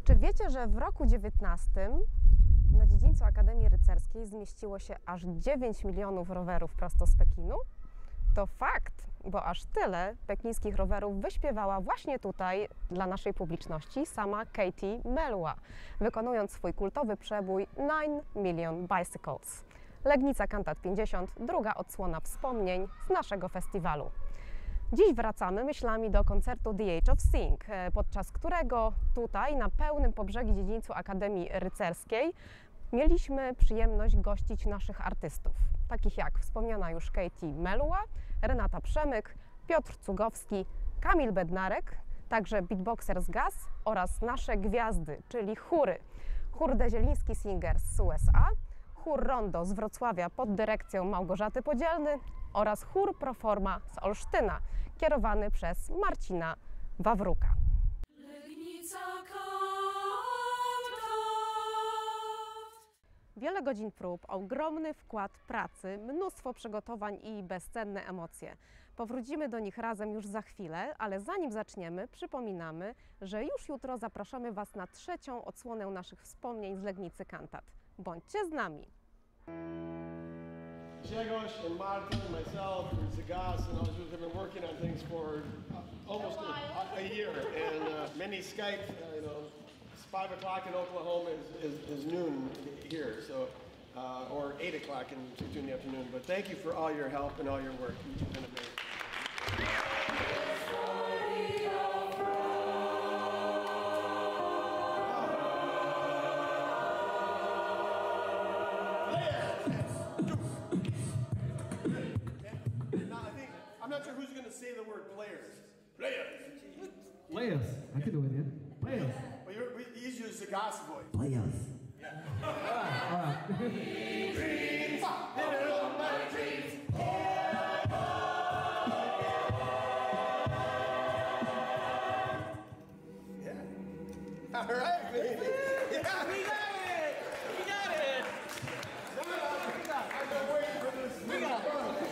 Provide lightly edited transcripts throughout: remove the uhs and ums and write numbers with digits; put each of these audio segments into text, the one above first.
Czy wiecie, że w roku 19 na dziedzińcu Akademii Rycerskiej zmieściło się aż 9 milionów rowerów prosto z Pekinu? To fakt, bo aż tyle pekińskich rowerów wyśpiewała właśnie tutaj dla naszej publiczności sama Katie Melua, wykonując swój kultowy przebój 9 Million Bicycles. Legnica Cantat 50, druga odsłona wspomnień z naszego festiwalu. Dziś wracamy myślami do koncertu The Age of Sing, podczas którego tutaj na pełnym po brzegi dziedzińcu Akademii Rycerskiej mieliśmy przyjemność gościć naszych artystów, takich jak wspomniana już Katie Melua, Renata Przemyk, Piotr Cugowski, Kamil Bednarek, także beatboxer z Gaz oraz nasze gwiazdy, czyli chóry. Chór The Zieliński Singers z USA, chór Rondo z Wrocławia pod dyrekcją Małgorzaty Podzielny oraz chór Proforma z Olsztyna, kierowany przez Marcina Wawruka. Legnica Cantat. Wiele godzin prób, ogromny wkład pracy, mnóstwo przygotowań i bezcenne emocje. Powrócimy do nich razem już za chwilę, ale zanim zaczniemy, przypominamy, że już jutro zapraszamy Was na trzecią odsłonę naszych wspomnień z Legnicy Cantat. Bądźcie z nami! Grzegorz and Martin and myself and Zagas and others have been working on things for almost a year, and many Skype, it's 5 o'clock in Oklahoma is noon here, so or 8 o'clock in the afternoon. But thank you for all your help and all your work. You've been amazing. I'm not sure who's going to say the word players. Players. Players. I can do it, yeah. Players. Well, you use the Zagas voice. Players. Yeah. All Yeah. All right, baby. Yeah, we got it. We got it. I've been waiting for this. We got it.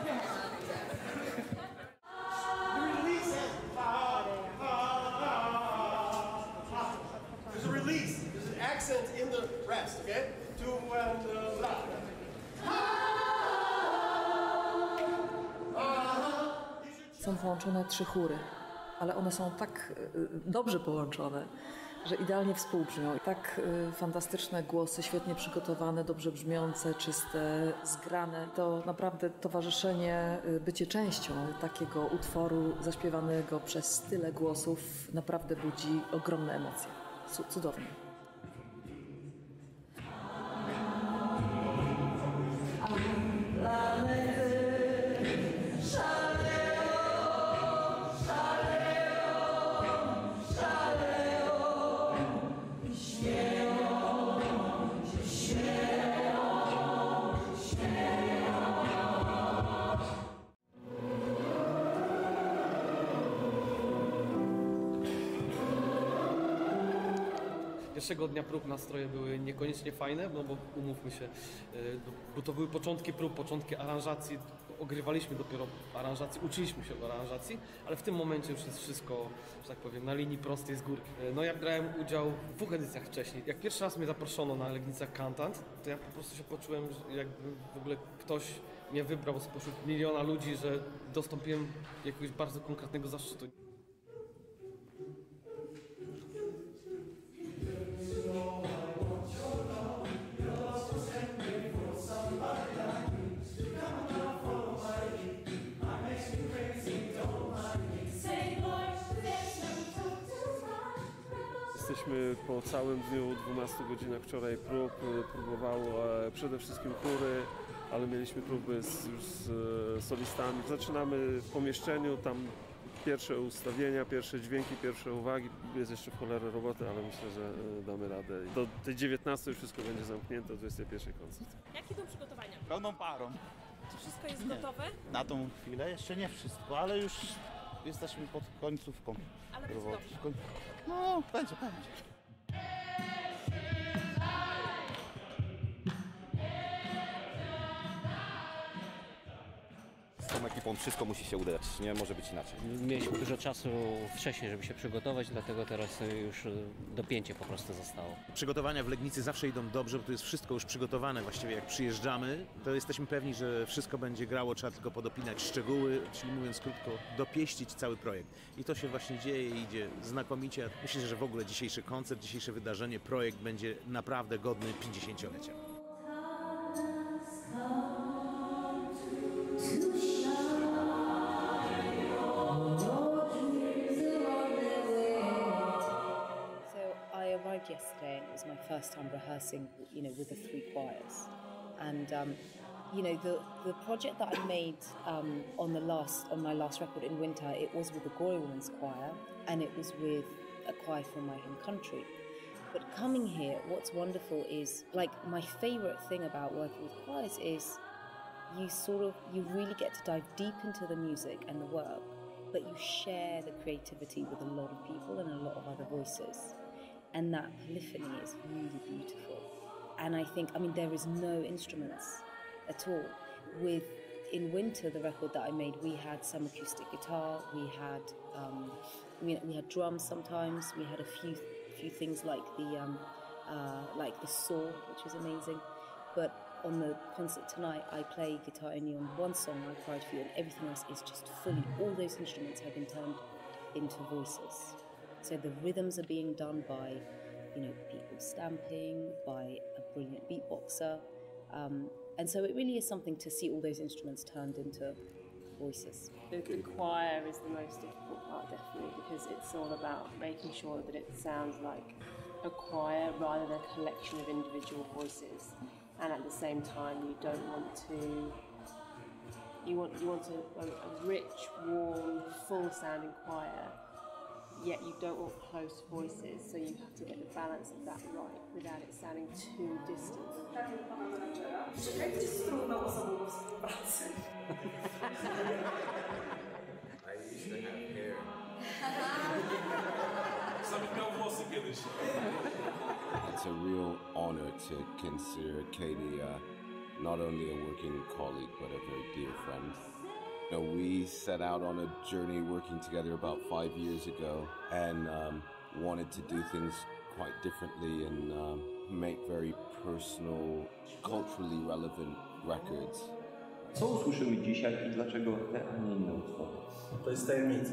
There's a release. There's an accent in the rest, okay? Tu and la. Są połączone 3 chóry, ale one są tak dobrze połączone, że idealnie współbrzmią. Tak fantastyczne głosy, świetnie przygotowane, dobrze brzmiące, czyste, zgrane. To naprawdę towarzyszenie, bycie częścią takiego utworu zaśpiewanego przez tyle głosów naprawdę budzi ogromne emocje. Cudownie. Pierwszego dnia prób nastroje były niekoniecznie fajne, no bo umówmy się, bo to były początki prób, początki aranżacji, ogrywaliśmy dopiero aranżacji, uczyliśmy się o aranżacji, ale w tym momencie już jest wszystko, że tak powiem, na linii prostej z górki. No ja brałem udział w 2 edycjach wcześniej. Jak pierwszy raz mnie zaproszono na Legnicę Cantat, to ja po prostu się poczułem, że jakby w ogóle ktoś mnie wybrał spośród miliona ludzi, że dostąpiłem jakiegoś bardzo konkretnego zaszczytu. Jesteśmy po całym dniu, 12 godzinach wczoraj prób, próbowało przede wszystkim chóry, ale mieliśmy próby już z solistami. Zaczynamy w pomieszczeniu, tam pierwsze ustawienia, pierwsze dźwięki, pierwsze uwagi. Jest jeszcze w cholerę roboty, ale myślę, że damy radę. Do tej 19 już wszystko będzie zamknięte, do 21 koncert. Jakie idą przygotowania? Pełną parą. Czy wszystko jest gotowe? Na tą chwilę jeszcze nie wszystko, ale już jesteśmy pod końcówką. Ale będzie dobrze. No, będzie. całą ekipą wszystko musi się udać, nie może być inaczej. Mieliśmy dużo czasu wcześniej, żeby się przygotować, dlatego teraz już dopięcie po prostu zostało. Przygotowania w Legnicy zawsze idą dobrze, bo to jest wszystko już przygotowane. Właściwie jak przyjeżdżamy, to jesteśmy pewni, że wszystko będzie grało, trzeba tylko podopinać szczegóły, czyli mówiąc krótko, dopieścić cały projekt. I to się właśnie dzieje i idzie znakomicie. Myślę, że w ogóle dzisiejszy koncert, dzisiejsze wydarzenie, projekt będzie naprawdę godny 50-lecia. I arrived yesterday and it was my first time rehearsing, with the 3 choirs. And, the project that I made on my last record in winter, it was with the Gory Women's Choir and it was with a choir from my home country. But coming here, what's wonderful is, my favorite thing about working with choirs is you really get to dive deep into the music and the work, but you share the creativity with a lot of people and a lot of other voices. And that polyphony is really beautiful. And I think, there is no instruments at all. In winter, the record that I made, we had some acoustic guitar, we had drums sometimes, we had a few things like the saw, which was amazing. But on the concert tonight, I play guitar only on one song, I Cried For You, and everything else is just fully, all those instruments have been turned into voices. So the rhythms are being done by, people stamping, by a brilliant beatboxer. And so it really is something to see all those instruments turned into voices. The choir is the most difficult part, definitely, because it's all about making sure that it sounds like a choir rather than a collection of individual voices. And at the same time, you don't want to... You want a rich, warm, full-sounding choir, yet you don't want close voices, so you have to get the balance of that right without it sounding too distant. I used to have hair. It's a real honor to consider Katie not only a working colleague, but a very dear friend. We set out on a journey working together about 5 years ago and wanted to do things quite differently and make very personal, culturally relevant records. Co usłyszymy dzisiaj i dlaczego te, a nie inne utwory? To jest tajemnica.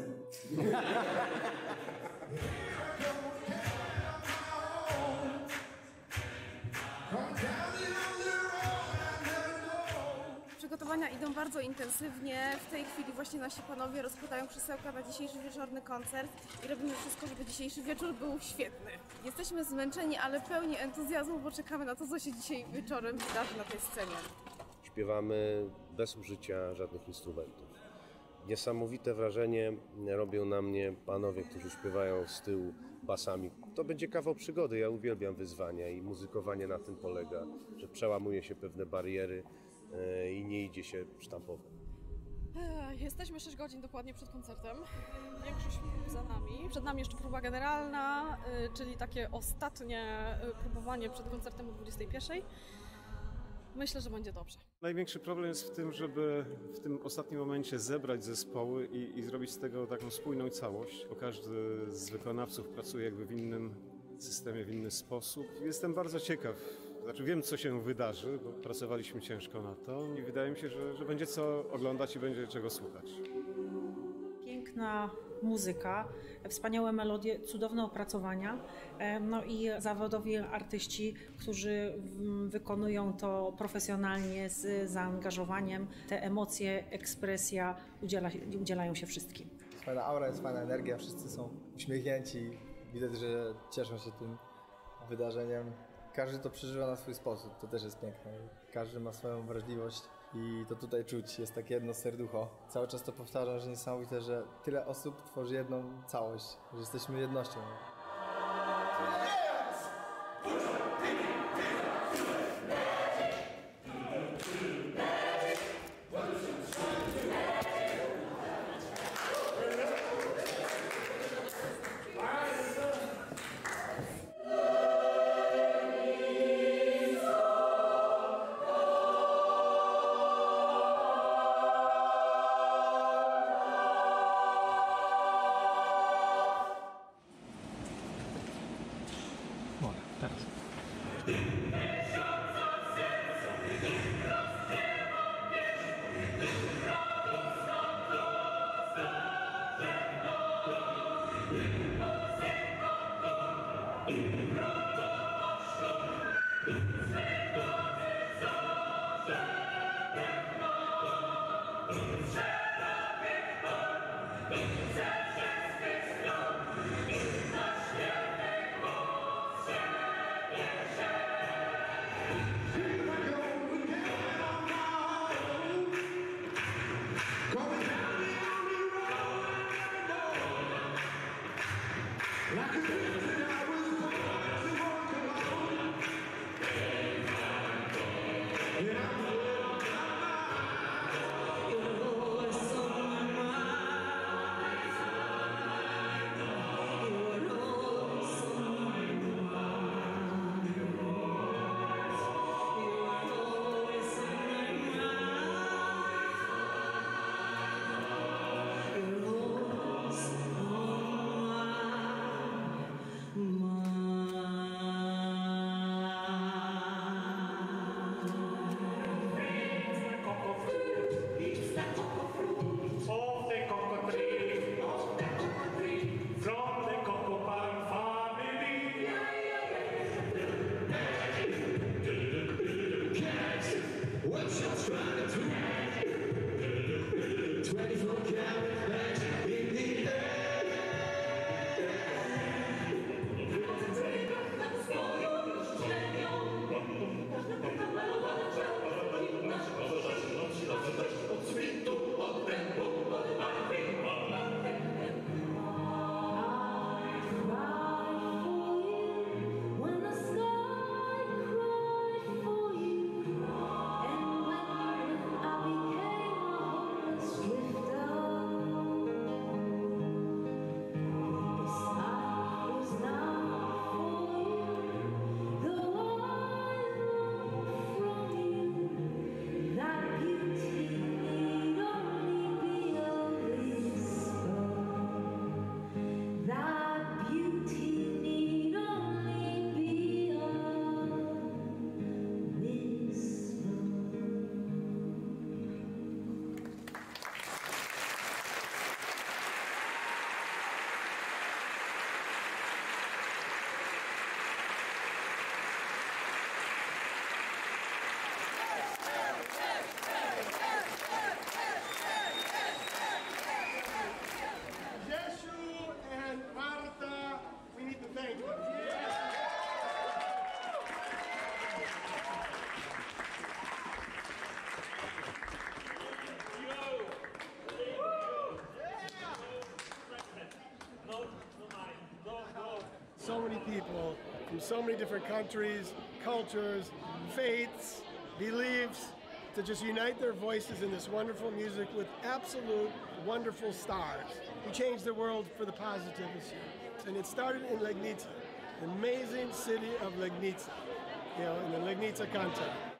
Przygotowania idą bardzo intensywnie. W tej chwili właśnie nasi panowie rozkładają krzesełka na dzisiejszy wieczorny koncert i robimy wszystko, żeby dzisiejszy wieczór był świetny. Jesteśmy zmęczeni, ale pełni entuzjazmu, bo czekamy na to, co się dzisiaj wieczorem wydarzy na tej scenie. Śpiewamy bez użycia żadnych instrumentów. Niesamowite wrażenie robią na mnie panowie, którzy śpiewają z tyłu basami. To będzie kawał przygody. Ja uwielbiam wyzwania i muzykowanie na tym polega, że przełamuje się pewne bariery i nie idzie się sztampowo. Jesteśmy 6 godzin dokładnie przed koncertem. Większość za nami. Przed nami jeszcze próba generalna, czyli takie ostatnie próbowanie przed koncertem o 21:00. Myślę, że będzie dobrze. Największy problem jest w tym, żeby w tym ostatnim momencie zebrać zespoły i zrobić z tego taką spójną całość, bo każdy z wykonawców pracuje jakby w innym systemie, w inny sposób. Jestem bardzo ciekaw. Wiem, co się wydarzy, bo pracowaliśmy ciężko na to i wydaje mi się, że będzie co oglądać i będzie czego słuchać. Piękna muzyka, wspaniałe melodie, cudowne opracowania, no i zawodowi artyści, którzy wykonują to profesjonalnie, z zaangażowaniem. Te emocje, ekspresja udzielają się wszystkim. Jest fajna aura, jest fajna energia, wszyscy są uśmiechnięci, widać, że cieszą się tym wydarzeniem. Każdy to przeżywa na swój sposób, to też jest piękne. Każdy ma swoją wrażliwość i to tutaj czuć, jest takie jedno serducho. Cały czas to powtarzam, że niesamowite, że tyle osób tworzy jedną całość, że jesteśmy jednością. Teraz. So many people from so many different countries, cultures, faiths, beliefs, to just unite their voices in this wonderful music with absolute wonderful stars who changed the world for the positive this year. And it started in Legnica, the amazing city of Legnica, in the Legnica Canton.